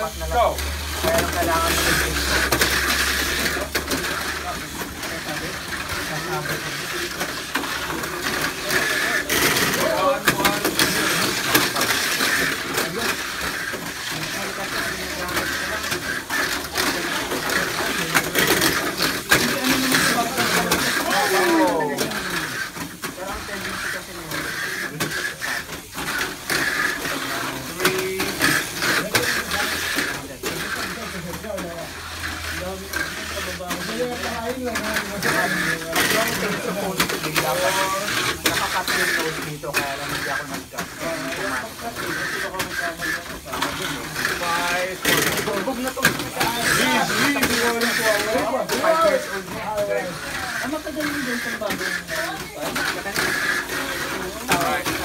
lapas na lang. Kaya lang kailangan mo ng nakakapit yung dito kaya lang hindi ako nag-cut. Bug na to. 5 years old na. Ang matagal yung dito sa bagong